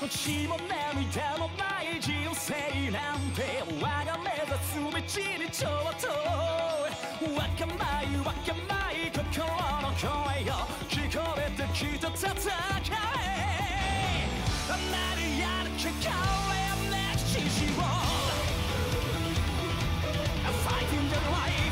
落ちも涙もない人生なんて我が目指す道にちょっとわかまいわかまい心の声よ聞こえてきた戦え何やるか変わらない自信を Fighting the right